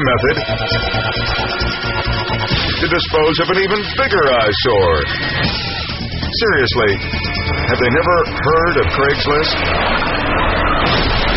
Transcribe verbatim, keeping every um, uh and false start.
method to dispose of an even bigger eyesore. Seriously, have they never heard of Craigslist?